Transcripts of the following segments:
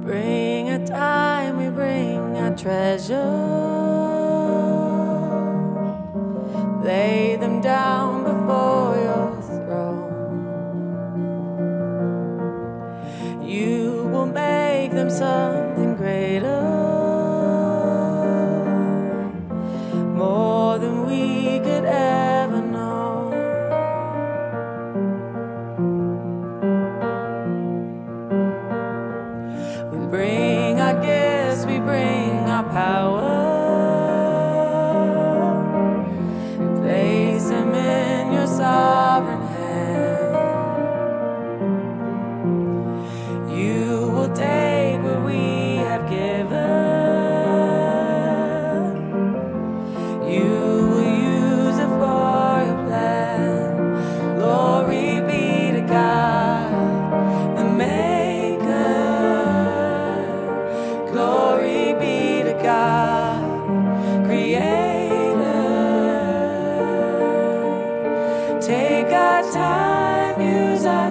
bring our time, we bring our treasure. Lay them down before your throne. You will make them something greater, more than we could ever know. We bring our gifts, we bring our power. Place them in your sovereign hand. You will take what we have given. You will use it for your plan. Glory be to God, the Maker. Glory be to God, Creator. Take our time, use our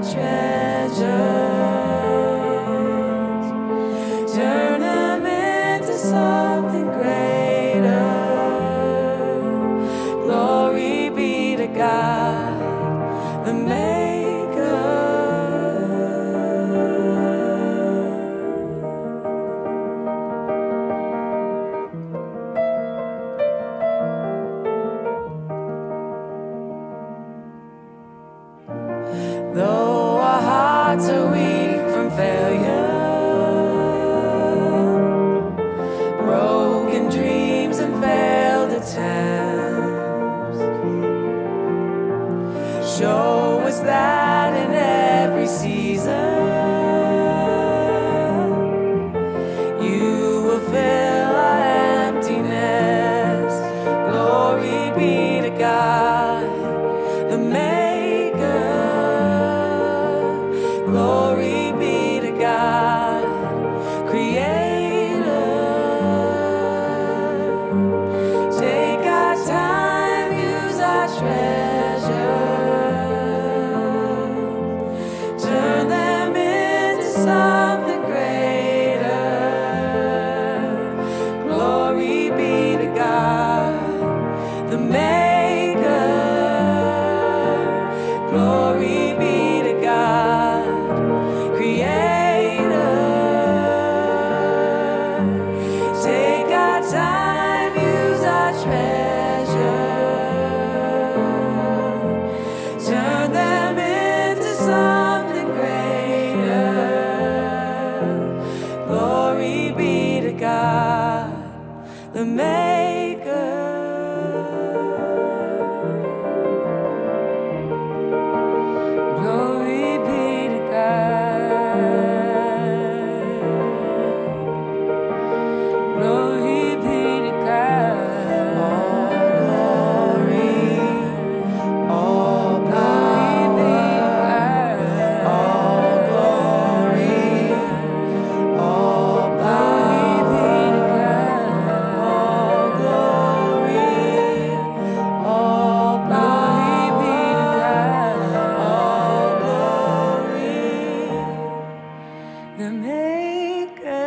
treasures, turn them into something greater. Glory be to God, the Maker. Though our hearts are weak from failure, broken dreams and failed attempts, show us that in every season you will fill our emptiness. Glory be to God, the Maker. Glory be to God, Creator. Take our time, use our treasures, turn them into something greater. Glory be to God, the Maker. Glory be to God, Creator. Take our time, use our treasure, turn them into something greater. Glory be to God, the Maker. Glory be to God. Glory be to God. All glory, all glory, all power be to God. All glory, all glory be to God. All glory, the Maker.